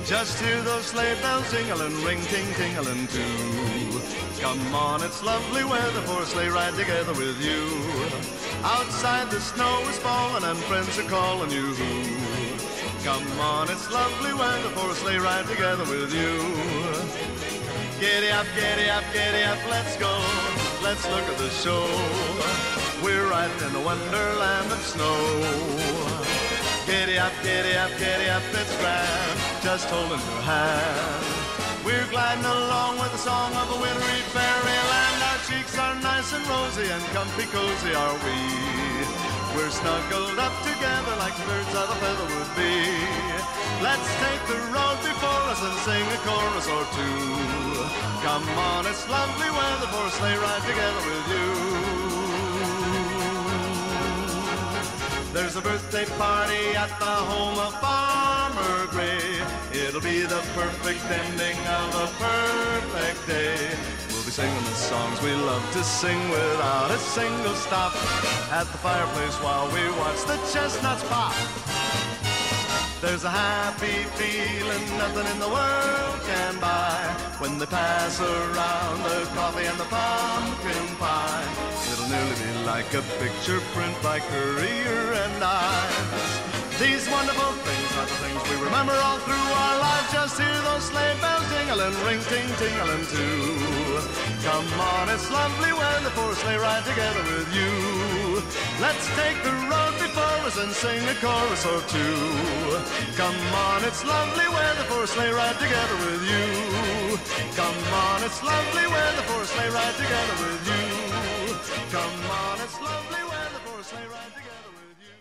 Just hear those sleigh bells jingling, ring, ting, tingling too. Come on, it's lovely weather for a sleigh ride together with you. Outside the snow is falling and friends are calling you. Come on, it's lovely weather for a sleigh ride together with you. Giddy up, giddy up, giddy up, let's go. Let's look at the show. We're riding in a wonderland of snow. Giddy up, giddy up, giddy up, it's grand, just holding your hand. We're gliding along with the song of a wintry fairyland. Our cheeks are nice and rosy and comfy cozy are we. We're snuggled up together like birds of a feather would be. Let's take the road before us and sing a chorus or two. Come on, it's lovely weather for a sleigh ride together with you. There's a birthday party at the home of Farmer Gray. It'll be the perfect ending of a perfect day. We'll be singing the songs we love to sing without a single stop at the fireplace while we watch the chestnuts pop. There's a happy feeling nothing in the world can buy when they pass around the coffee and the pumpkin pie. It'll nearly be like a picture print by Currier and Ives. These wonderful things are the things we remember all through our lives. Just hear those sleigh bells jingling, ring, ting, tingling too. Come on, it's lovely weather for a sleigh ride together with you. Let's take the road before us and sing a chorus or two. Come on, it's lovely weather for a sleigh ride together with you. Come on, it's lovely weather for a sleigh ride together with you. Come on, it's lovely weather for a sleigh ride together with you.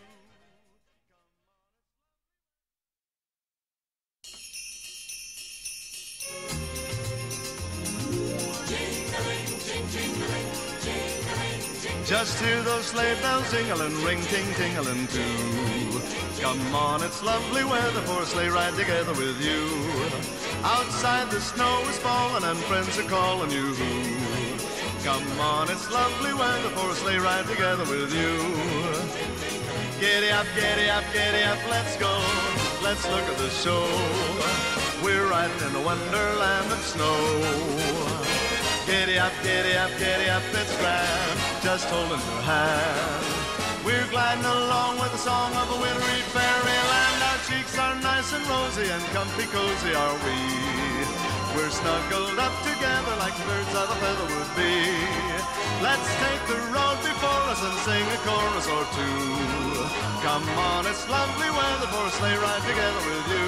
Just hear those sleigh bells jingling, ring, ting, tingling too. Come on, it's lovely weather for a sleigh ride together with you. Outside the snow is falling and friends are calling you. Come on, it's lovely weather for a sleigh ride together with you. Giddy up, giddy up, giddy up, let's go. Let's look at the show. We're riding in a wonderland of snow. Giddy up, giddy up, giddy up, it's grand, just holding your hand. We're gliding along with the song of a wintry fairyland. Our cheeks are nice and rosy and comfy cozy are we. We're snuggled up together like birds of a feather would be. Let's take the road before us and sing a chorus or two. Come on, it's lovely weather for a sleigh ride together with you.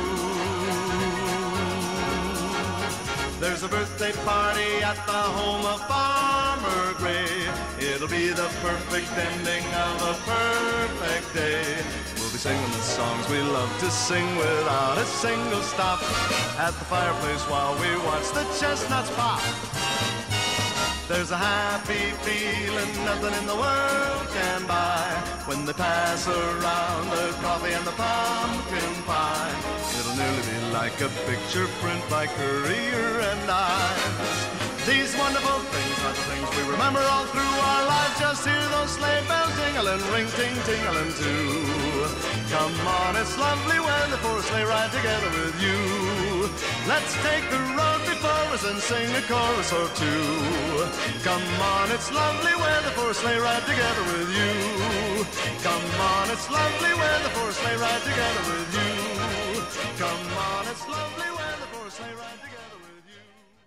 There's a birthday party at the home of Farmer Gray. It'll be the perfect ending of a perfect day. We'll be singing the songs we love to sing without a single stop at the fireplace while we watch the chestnuts pop. There's a happy feeling nothing in the world can buy when they pass around the coffee and the pumpkin pie. It'll nearly be like a picture print by Currier and Ives. These wonderful things are the things we remember all through our lives. Just hear those sleigh bells jingling, ring, ting, tingling too. Come on, it's lovely weather for a sleigh ride together with you. Let's take the road before us and sing a chorus or two. Come on, it's lovely weather for a sleigh ride together with you. Come on, it's lovely weather for a sleigh ride together with you. Come on, it's lovely weather for a sleigh ride together with you.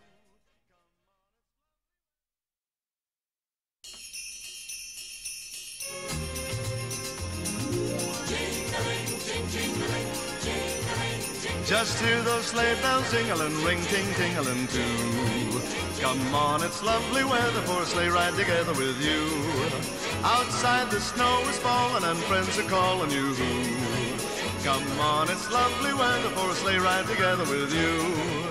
Just hear those sleigh bells jingling, ring, ting, tingling too. Come on, it's lovely weather for a sleigh ride together with you. Outside the snow is falling and friends are calling you. Come on, it's lovely weather for a sleigh ride together with you.